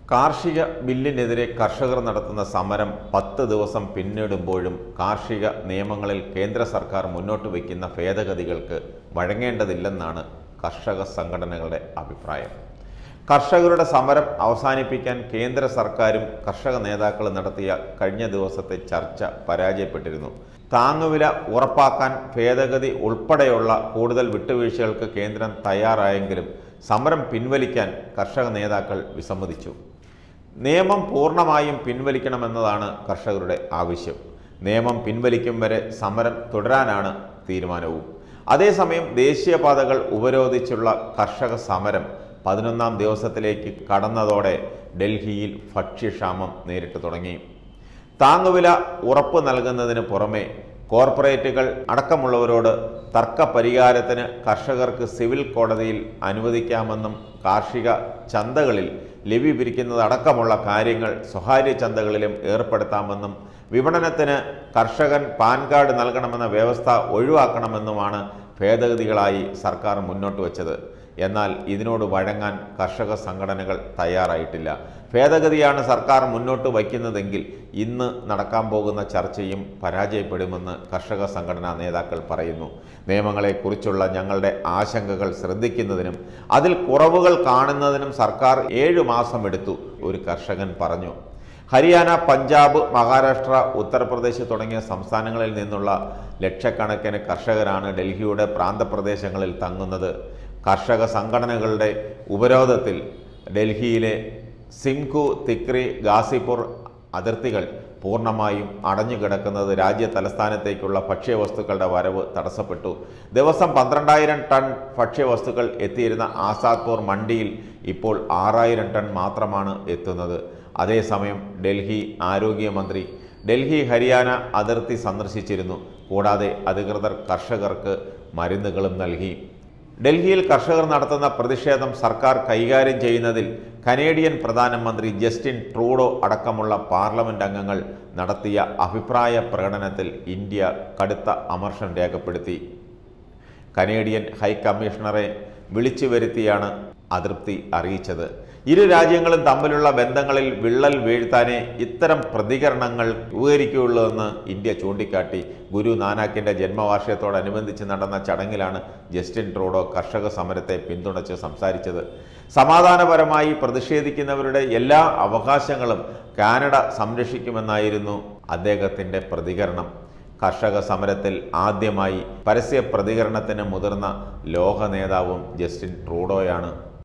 കാർഷിക ബില്ലിനെതിരെ കർഷകർ നടത്തുന്ന സമരം 10 ദിവസം പിന്നിടുമ്പോഴും കാർഷിക നിയമങ്ങളിൽ കേന്ദ്ര സർക്കാർ മുന്നോട്ട് വയ്ക്കുന്ന ഭേദഗതികൾക്ക് വഴങ്ങേണ്ടതില്ലെന്നാണ് കർഷക സംഘടനകളുടെ അഭിപ്രായം. കർഷകരുടെ സമരം അവസാനിപ്പിക്കാൻ കേന്ദ്ര സർക്കാരും കർഷക നേതാക്കളും നടത്തിയ കഴിഞ്ഞ ദിവസത്തെ ചർച്ച പരാജയപ്പെട്ടിരുന്നു. താങ്ങുവില ഉറപ്പാക്കാൻ ഭേദഗതി ഉൾപ്പെടെയുള്ള കൂടുതൽ വിട്ടുവീഴ്ചകൾക്ക് കേന്ദ്രം തയ്യാറായെങ്കിലും സമരം പിൻവലിക്കാൻ കർഷക നേതാക്കൾ വിസമ്മതിച്ചു. നിയമം പൂർണ്ണമായും പിൻവലിക്കണമെന്നതാണ് കർഷകരുടെ ആവശ്യം. നിയമം പിൻവലിക്കും വരെ സമരം തുടരാനാണ് തീരുമാനവും. അതേസമയം ദേശീയപാതകൾ ഉപരോധിച്ചുള്ള കർഷക സമരം 11ാം ദിവസത്തിലേക്ക് കടന്നതോടെ ഡൽഹിയിൽ ഭക്ഷ്യക്ഷാമം നേരിട്ട് തുടങ്ങി. താങ്ങുവില ഉറപ്പ് നൽകുന്നതിന് പുറമെ കോർപ്പറേറ്റുകൾ അടക്കമുള്ളവരോട് തർക്ക പരിഹാരത്തിന് കർഷകർക്ക് സിവിൽ കോടതിയിൽ അനുവദിക്കാമെന്നും കാർഷിക ചന്തകളിൽ ലെവി പിരിക്കുന്നതടക്കമുള്ള കാര്യങ്ങൾ സ്വകാര്യ ചന്തകളിലും ഏർപ്പെടുത്താമെന്നും വിപണനത്തിന് കർഷകൻ പാൻ കാർഡ് നൽകണമെന്ന വ്യവസ്ഥ ഒഴിവാക്കണമെന്നുമാണ് ഭേദഗതികളായി സർക്കാർ മുന്നോട്ട് വച്ചത്. എന്നാൽ ഇതിനോട് വഴങ്ങാൻ കർഷക സംഘടനകൾ തയ്യാറായിട്ടില്ല. ഭേദഗതിയാണ് സർക്കാർ മുന്നോട്ട് വയ്ക്കുന്നതെങ്കിൽ ഇന്ന് നടക്കാൻ പോകുന്ന ചർച്ചയും പരാജയപ്പെടുമെന്ന് കർഷക സംഘടനാ നേതാക്കൾ പറയുന്നു. നിയമങ്ങളെക്കുറിച്ചുള്ള ഞങ്ങളുടെ ആശങ്കകൾ ശ്രദ്ധിക്കുന്നതിനും അതിൽ കുറവുകൾ കാണുന്നതിനും സർക്കാർ 7 മാസം എടുത്തു, ഒരു കർഷകൻ പറഞ്ഞു. ഹരിയാന, പഞ്ചാബ്, മഹാരാഷ്ട്ര, ഉത്തർപ്രദേശ് തുടങ്ങിയ സംസ്ഥാനങ്ങളിൽ നിന്നുള്ള ലക്ഷക്കണക്കിന് കർഷകരാണ് ഡൽഹിയുടെ പ്രാന്തപ്രദേശങ്ങളിൽ തങ്ങുന്നത്. കർഷക സംഘടനകളുടെ ഉപരോധത്തിൽ ഡൽഹിയിലെ സിംഘു, തിക്രി, ഗാസിപൂർ അതിർത്തികൾ പൂർണ്ണമായും അടഞ്ഞുകിടക്കുന്നത് രാജ്യ തലസ്ഥാനത്തേക്കുള്ള ഭക്ഷ്യവസ്തുക്കളുടെ വരവ് തടസ്സപ്പെട്ടു. ദിവസം 12,000 ടൺ ഭക്ഷ്യവസ്തുക്കൾ എത്തിയിരുന്ന ആസാദ്പൂർ മണ്ടിയിൽ ഇപ്പോൾ 6,000 ടൺ മാത്രമാണ് എത്തുന്നത്. അതേസമയം ഡൽഹി ആരോഗ്യമന്ത്രി ഡൽഹി ഹരിയാന അതിർത്തി സന്ദർശിച്ചിരുന്നു. കൂടാതെ അധികൃതർ കർഷകർക്ക് മരുന്നുകളും നൽകി. ഡൽഹിയിൽ കർഷകർ നടത്തുന്ന പ്രതിഷേധം സർക്കാർ കൈകാര്യം ചെയ്യുന്നതിൽ കനേഡിയൻ പ്രധാനമന്ത്രി ജസ്റ്റിൻ ട്രൂഡോ അടക്കമുള്ള പാർലമെന്റ് അംഗങ്ങൾ നടത്തിയ അഭിപ്രായ പ്രകടനത്തിൽ ഇന്ത്യ കടുത്ത അമർഷം രേഖപ്പെടുത്തി. കനേഡിയൻ ഹൈക്കമ്മീഷണറെ വിളിച്ചു വരുത്തിയാണ് അതൃപ്തി അറിയിച്ചത്. ഇരു രാജ്യങ്ങളും തമ്മിലുള്ള ബന്ധങ്ങളിൽ വിള്ളൽ വീഴ്ത്താനേ ഇത്തരം പ്രതികരണങ്ങൾ ഉപകരിക്കുകയുള്ളൂ എന്ന് ഇന്ത്യ ചൂണ്ടിക്കാട്ടി. ഗുരു നാനാക്കിൻ്റെ ജന്മവാർഷികത്തോടനുബന്ധിച്ച് നടന്ന ചടങ്ങിലാണ് ജസ്റ്റിൻ ട്രൂഡോ കർഷക സമരത്തെ പിന്തുണച്ച് സംസാരിച്ചത്. സമാധാനപരമായി പ്രതിഷേധിക്കുന്നവരുടെ എല്ലാ അവകാശങ്ങളും കാനഡ സംരക്ഷിക്കുമെന്നായിരുന്നു അദ്ദേഹത്തിൻ്റെ പ്രതികരണം. കർഷക സമരത്തിൽ ആദ്യമായി പരസ്യ പ്രതികരണത്തിന് മുതിർന്ന ലോക നേതാവും ജസ്റ്റിൻ ട്രൂഡോയാണ്.